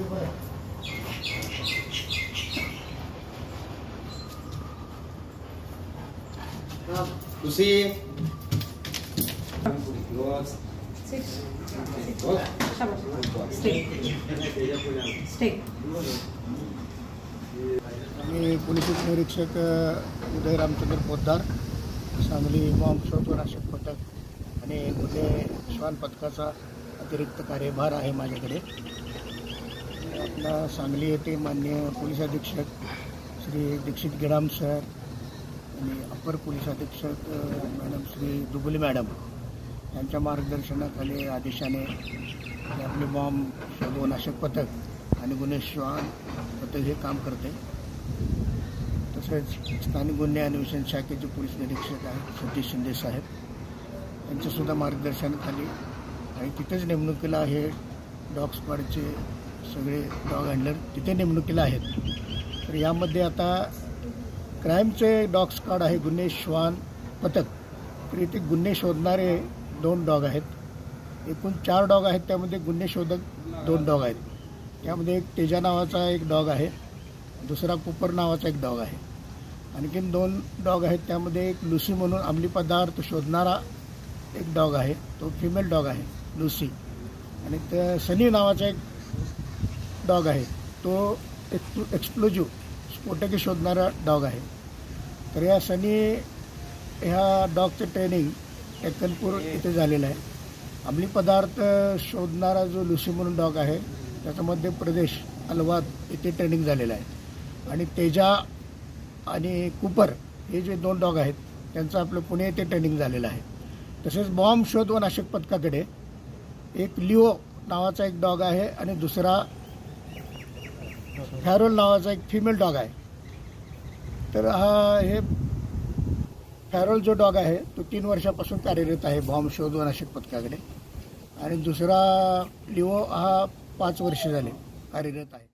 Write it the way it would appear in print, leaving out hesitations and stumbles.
मी police निरीक्षक Uday Ramchandra Poddar, Sangli bomb शोध व नाशक पथक आणि गुन्हे श्वान पथकाचा अतिरिक्त कार्यभार आहे माझ्याकडे। आपला सांगली येथे माननीय पोलीस अधीक्षक श्री दीक्षित गेडाम सर आणि अपर पोलीस अधीक्षक मॅडम श्री दुबुले मॅडम यांच्या मार्गदर्शनाखाली आदेशाने आपले बॉम्ब शोध व नाशक पथक आणि गुन्हे श्वान पथक हे काम करते। तसेच स्थानिक गुन्हे अन्वेषण शाखेचे पोलीस निरीक्षक आहेत सतीश शिंदे साहेब, यांच्यासुद्धा मार्गदर्शनाखाली आणि तिथेच नेमणुकीला आहे डॉग स्क्वॉडचे सगळे डॉग हँडलर तिथे नेमणुकीला आहेत। तर यामध्ये आता क्राईमचे डॉग स्क्वॉड आहे गुन्हे श्वान पथक, तर इथे गुन्हे शोधणारे 2 डॉग आहेत। एकूण 4 डॉग आहेत, त्यामध्ये गुन्हे शोधक 2 डॉग आहेत। त्यामध्ये एक तेजा नावाचा एक डॉग आहे, दुसरा कुपर नावाचा एक डॉग आहे। आणखीन 2 डॉग आहेत, त्यामध्ये एक लुसी म्हणून अंमली पदार्थ शोधणारा एक डॉग आहे, तो फिमेल डॉग आहे लुसी। आणि त्या सनी नावाचा एक डॉग आहे, तो एक्सप्लोजिव्ह स्फोटके शोधणारा डॉग आहे। तर या सनी ह्या डॉगचं ट्रेनिंग टेक्कनपूर इथे झालेलं आहे। अंमली पदार्थ शोधणारा जो लुसी म्हणून डॉग आहे त्याचा मध्य प्रदेश अलवाद इथे ट्रेनिंग झालेलं आहे। आणि तेजा आणि कुपर हे जे 2 डॉग आहेत त्यांचं आपलं पुणे येथे ट्रेनिंग झालेलं आहे। तसेच बॉम्ब शोध व नाशक पथकाकडे एक लिओ नावाचा एक डॉग आहे आणि दुसरा फॅरोल नावाचा एक फिमेल डॉग आहे। तर हे फॅरोल जो डॉग आहे तो 3 वर्षापासून कार्यरत आहे बॉम्ब शोध व नाशक पथकाकडे, आणि दुसरा लिओ हा 5 वर्ष झाले कार्यरत आहे।